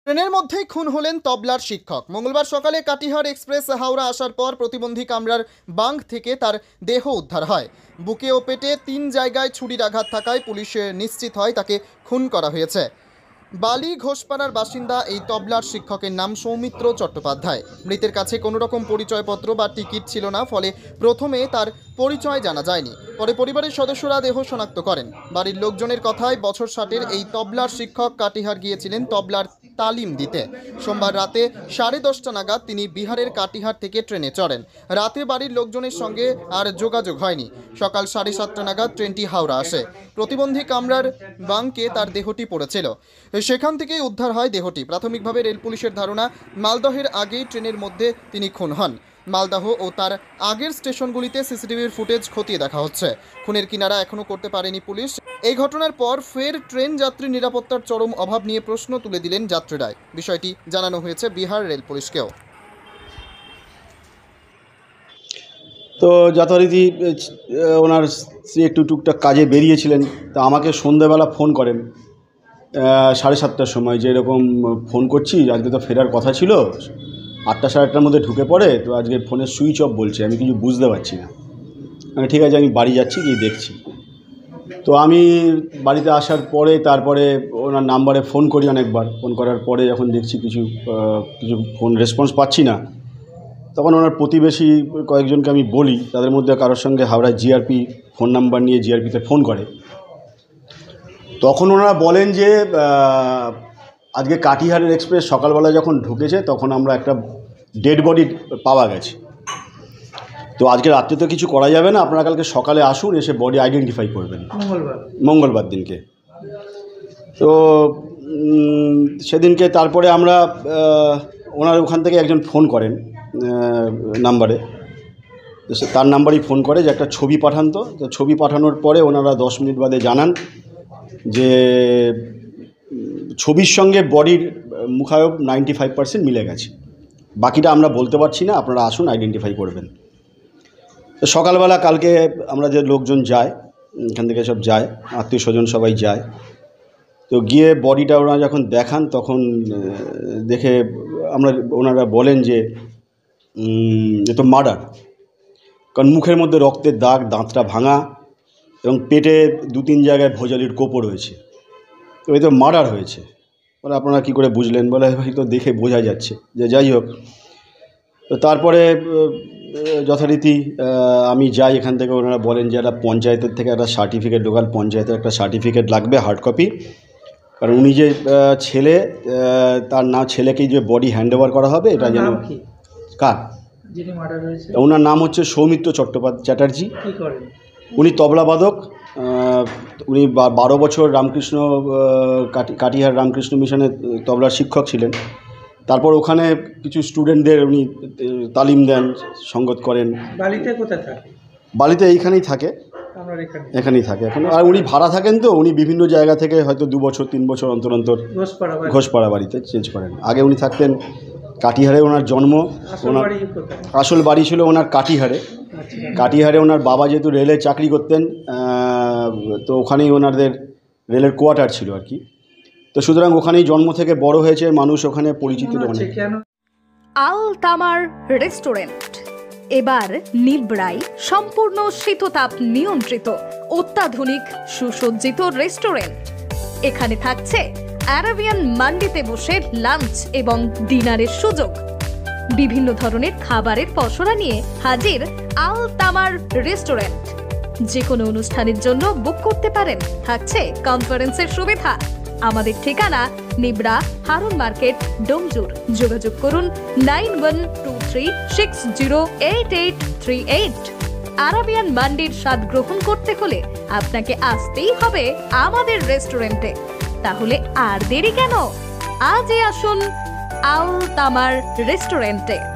ট্রেনের মধ্যেই খুন হলেন তবলার শিক্ষক। মঙ্গলবার সকালে কাটিহার এক্সপ্রেস হাওড়া আসার পর প্রতিবন্ধী কামরার বাঙ্ক থেকে তার দেহ উদ্ধার হয়। বুকে ও পেটে 3 জায়গায় ছুরির আঘাত থাকায় পুলিশ নিশ্চিত হয় তাকে খুন করা হয়েছে। বালি ঘোষপাড়ার বাসিন্দা এই তবলার শিক্ষকের নাম সৌমিত্র চট্টোপাধ্যায়। মৃতের কাছে কোনো রকম পরিচয়পত্র বা টিকিট ছিল না, ফলে প্রথমে তার পরিচয় জানা যায়নি। পরে পরিবারের সদস্যরা দেহ শনাক্ত করেন। বাড়ির লোকজনের কথায় বছর 60-এর এই তবলার শিক্ষক কাটিহার গিয়েছিলেন তবলার তালিম দিতে। সোমবার রাতে 10:30 নাগাদ তিনি বিহারের কাটিহার থেকে ট্রেনে চড়েন। রাতে বাড়ির লোকজনের সঙ্গে আর যোগাযোগ হয়নি। সকাল 7:30 নাগাদ ট্রেনটি হাওড়া আসে। প্রতিবন্ধী কামরার বাঙ্কে তার দেহটি পড়েছিল, সেখান থেকেই উদ্ধার হয় দেহটি। প্রাথমিকভাবে রেল পুলিশের ধারণা, মালদহের আগেই ট্রেনের মধ্যে তিনি খুন হন। মালদহ ও তার আগের স্টেশনগুলিতে সিসিটিভির ফুটেজ খতিয়ে দেখা হচ্ছে। খুনের কিনারা এখনও করতে পারেনি পুলিশ। এই ঘটনার পর ফের ট্রেন যাত্রী নিরাপত্তার চরম অভাব নিয়ে প্রশ্ন তুলে দিলেন যাত্রীরা। বিষয়টি জানানো হয়েছে বিহার রেল পুলিশকেও। তো যথারীতি ওনার স্ত্রী একটু টুকটাক কাজে বেরিয়েছিলেন, তা আমাকে সন্ধ্যেবেলা ফোন করেন 7:30টার সময়, যে এরকম ফোন করছি, আজকে তো ফেরার কথা ছিল, 8টা 8:30টার মধ্যে ঢুকে পড়ে, তো আজকে ফোনের সুইচ অফ বলছে, আমি কিছু বুঝতে পারছি না। আমি ঠিক আছে, আমি বাড়ি যাচ্ছি, গিয়ে দেখছি। তো আমি বাড়িতে আসার পরে তারপরে ওনার নাম্বারে ফোন করি অনেকবার। ফোন করার পরে যখন দেখছি কিছু ফোন রেসপন্স পাচ্ছি না, তখন ওনার প্রতিবেশী কয়েকজনকে আমি বলি, তাদের মধ্যে কারোর সঙ্গে হাওড়া জিআরপি ফোন নাম্বার নিয়ে জিআরপিতে ফোন করে। তখন ওনারা বলেন যে আজকে কাটিহারের এক্সপ্রেস সকালবেলা যখন ঢুকেছে তখন আমরা একটা ডেড বডি পাওয়া গেছে। তো আজকে রাত্রে তো কিছু করা যাবে না, আপনারা কালকে সকালে আসুন, এসে বডি আইডেন্টিফাই করবেন মঙ্গলবার দিনকে। তো সেদিনকে তারপরে আমরা ওনার ওখান থেকে একজন ফোন করেন নাম্বারে, তার নাম্বারই ফোন করে যে একটা ছবি পাঠান। তো ছবি পাঠানোর পরে ওনারা 10 মিনিট বাদে জানান যে ছবির সঙ্গে বডির মুখায়ব 95% মিলে গেছে, বাকিটা আমরা বলতে পারছি না, আপনারা আসুন আইডেন্টিফাই করবেন। তো সকালবেলা কালকে আমরা যে লোকজন যায়, এখান থেকে সব যায়, আত্মীয় স্বজন সবাই যায়। তো গিয়ে বডিটা ওনারা যখন দেখান তখন দেখে ওনারা বলেন যে এ তো মার্ডার, কারণ মুখের মধ্যে রক্তের দাগ, দাঁতটা ভাঙা এবং পেটে 2-3 জায়গায় ভোজালির কোপও রয়েছে। তো এই তো মার্ডার হয়েছে। বলে আপনারা কী করে বুঝলেন? বলে হয়তো দেখে বোঝা যাচ্ছে। যে যাই হোক, তো তারপরে যথারীতি আমি যাই এখান থেকে। ওনারা বলেন যে একটা পঞ্চায়েতের থেকে একটা সার্টিফিকেট, লোকাল পঞ্চায়েতের একটা সার্টিফিকেট লাগবে, হার্ড কপি, কারণ উনি যে ছেলে, তার না ছেলেকেই যে বডি হ্যান্ড ওভার করা হবে, এটা যেন কার ওনার নাম হচ্ছে সৌমিত্র চ্যাটার্জি। উনি তবলাবাদক। উনি 12 বছর রামকৃষ্ণ কাটিহার রামকৃষ্ণ মিশনে তবলার শিক্ষক ছিলেন। তারপর ওখানে কিছু স্টুডেন্টদের উনি তালিম দেন, সঙ্গত করেন। বালিতে কোথায় থাকে? বালিতে এইখানেই থাকে, এখানেই থাকে এখন। আর উনি ভাড়া থাকেন, তো উনি বিভিন্ন জায়গা থেকে হয়তো 2 বছর 3 বছর অন্তর অন্তর ঘোষপাড়া বাড়িতে চেঞ্জ করেন। আগে উনি থাকতেন কাটিহারে, ওনার জন্ম। ওনার আসল বাড়ি ছিল ওনার কাটিহারে। কাটিহারে ওনার বাবা যেহেতু রেলে চাকরি করতেন, তো ওখানেই ওনাদের রেলের কোয়ার্টার ছিল আর কি। তো সুতরাং ওখানেই জন্ম থেকে বড় হয়েছে, মানুষ ওখানে পরিচিত অনেক। আল তামার রেস্টুরেন্ট এবার নিবড়াই, সম্পূর্ণ শীততাপ নিয়ন্ত্রিত, অত্যাধুনিক সুসজ্জিত রেস্টুরেন্ট। এখানে থাকছে আরাবিয়ান মান্ডিতে বসে লাঞ্চ এবং ডিনারের সুযোগ। বিভিন্ন ধরনের খাবারের পসরা নিয়ে হাজির আল তামার রেস্টুরেন্ট। যে কোনো অনুষ্ঠানের জন্য বুক করতে পারেন, থাকছে কনফারেন্সের সুবিধা। আমাদের ঠিকানা নিবড়া, হারুন মার্কেট, ডোমজুর। যোগাযোগ করুন 9123608838। আরাবিয়ান মান্ডির স্বাদ গ্রহণ করতে হলে আপনাকে আসতেই হবে আমাদের রেস্টুরেন্টে। তাহলে আর দেরি কেন? আজই আসুন আল তামার রেস্টুরেন্টে।